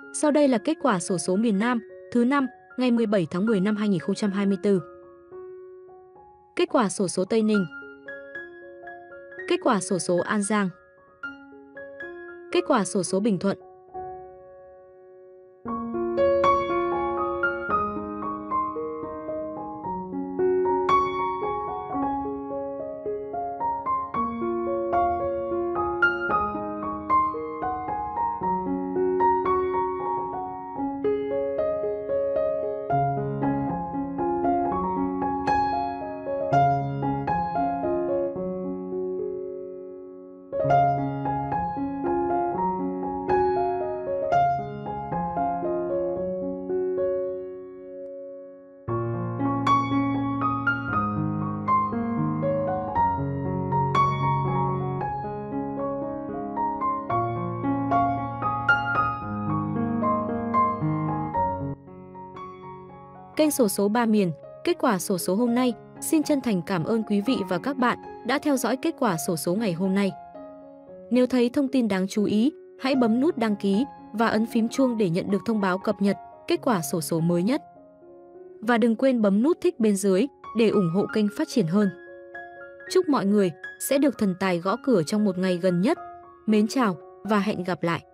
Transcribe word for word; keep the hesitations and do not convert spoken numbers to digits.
Sau đây là kết quả xổ số miền Nam thứ năm ngày mười bảy tháng mười năm hai nghìn không trăm hai mươi tư. Kết quả xổ số Tây Ninh. Kết quả xổ số An Giang. Kết quả xổ số Bình Thuận. Kênh xổ số ba miền, kết quả xổ số hôm nay. Xin chân thành cảm ơn quý vị và các bạn đã theo dõi kết quả xổ số ngày hôm nay. Nếu thấy thông tin đáng chú ý, hãy bấm nút đăng ký và ấn phím chuông để nhận được thông báo cập nhật kết quả xổ số mới nhất. Và đừng quên bấm nút thích bên dưới để ủng hộ kênh phát triển hơn. Chúc mọi người sẽ được thần tài gõ cửa trong một ngày gần nhất. Mến chào và hẹn gặp lại!